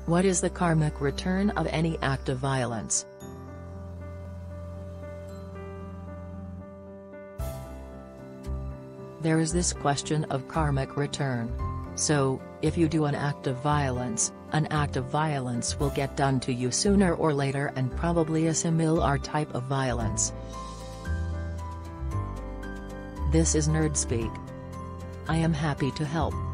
What is the karmic return of any act of violence? There is this question of karmic return. So, if you do an act of violence will get done to you sooner or later, and probably a similar type of violence. This is NERDSPEAK. I am happy to help.